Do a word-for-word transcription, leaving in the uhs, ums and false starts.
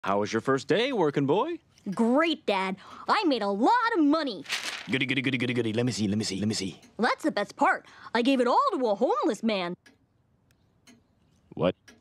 How was your first day, working boy? Great, Dad. I made a lot of money. Goody, goody, goody, goody, goody. Let me see, let me see, let me see. Well, that's the best part. I gave it all to a homeless man. What?